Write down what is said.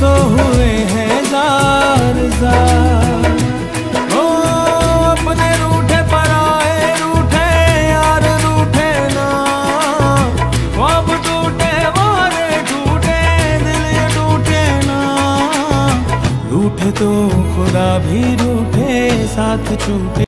तो हुए हैं जार जार। ओ अपने रूठे पराए रूठे यार रूठे ना, ख्वाब टूटे वारे टूटे दिल ये टूटे ना। रूठे तो खुदा भी रूठे साथ छूटे।